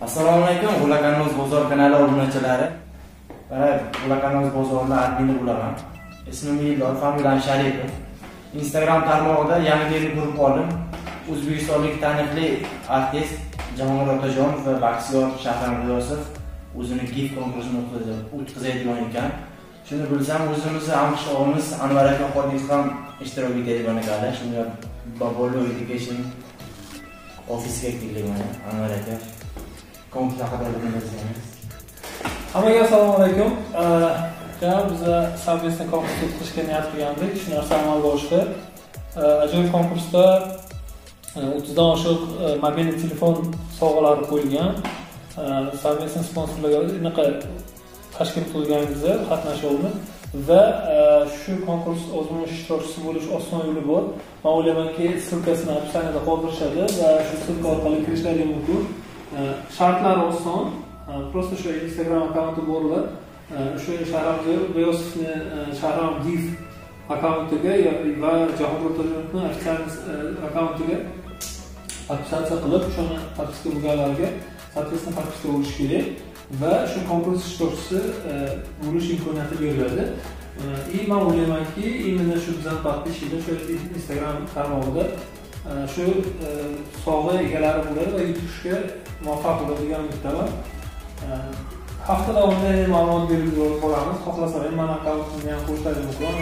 Assalomu alaykum, G'ulakanoz bozor kanali obunachilari. G'ulakanoz bozorida admini bo'laman. Ismim Yildor, familiyam Sharipov. Instagram tarmog'ida yangi guruh oldim. O'zbekistonlik taniqli artist Jamol Otajonov va boksyor Shahram G'iyosov o'zini gif konkursini o'tkazadigan ekan. Shuni bilsam, o'zimizni hamqishlog'imiz Anvar aka Xodimov ham ishtirok etadigan ekanlar. Shunga Babolo Education ofisga kelganman. Anvar aka konkurs haqida bilsangiz. Hammaga assalomu alaykum. Biz savdosini konkurs o'tkazishga niyat qilgandik. Shu narsa amalga oshdi. Ajoyib konkursda 30 dan oshiq mobil telefon sovg'alari qo'yilgan. Savdosini sponsorlarga tashkil qilganingizda qatnashuvni va shu konkurs o'zining ishtirokchisi bo'lish oson yo'li bor. Men o'ylaymanki, ссылкасini opsiyada qoldirishadi va shu ссылка orqali kirishlari mumkin. Shartlari oson. Просто shu Instagram akkaunti bo'lib, shu Shahram G'iyosovni Shahram Gif akkauntiga va Jamol Otajonovni ofitsial akkauntiga opsiyatsiya qilib, shuni подписка bo'lganlarga soответственно подписка bo'lish kerak va shu konkurs ishtirokchisi bo'lish imkoniyati beriladi. Men o'ylaymanki, imенно shu bizning подписчиlar shu Instagram tarmog'ida shu sovg'a egalari bo'ladi va yutishga muvaffaq bo'ladigan umiddaman. Hafta davomida ma'lumot berib boramiz. Xohlasangiz men akkauntimni ham qo'shishlarim mumkin.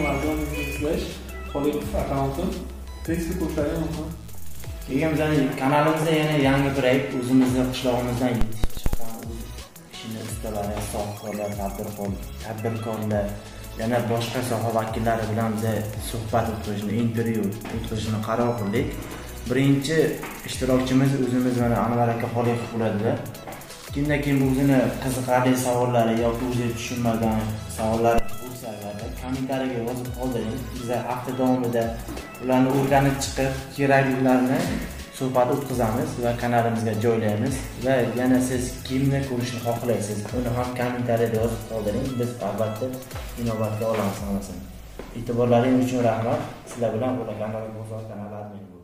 Xodimov akkauntim Facebook qo'shishlarim mumkin. Keyin bizning kanalimizda yana yangi proyekt o'zimizning qishlog'imizdan yetishib chiqqan ishini ustalari, sohibkorlar, tadbirkorlar, yana boshqa soha vakillari bilan biz suhbat o'tkazishni, intervyu o'tkazishni qaror qildik. Birinchi ishtirokchimiz o'zimiz mana Anvar aka Xoliqov bo'ladi. Kimdan kim o'zini qiziqarli savollari yoki o'zi tushunmagan savollar bo'lsa, kommentariyaga yozib qoldiring. Biz hafta davomida ularni o'rganib chiqib, keraklilarini suhbat o'tkazamiz va kanalimizga joylaymiz. Va yana siz kimni ko'rishni xohlaysiz, uni ham kommentariyada yozib qoldiring. Biz albatta inobatga olamiz hammasini. E'tiborlaringiz uchun rahmat. Sizlar bilan G'ulakanoz bozor kanali admin